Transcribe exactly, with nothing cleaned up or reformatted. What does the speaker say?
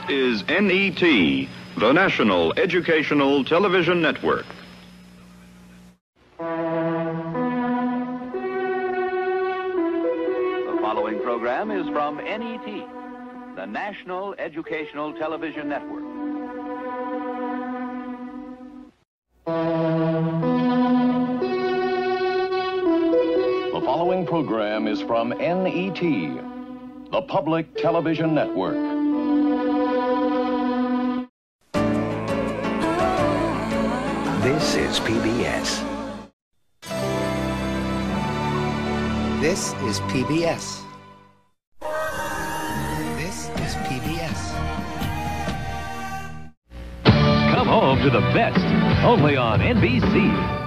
is N E T, the National Educational Television Network. The following program is from N E T, the National Educational Television Network. The following program is from N E T, the Public Television Network. This is P B S. This is P B S. This is P B S. Come home to the best, only on N B C.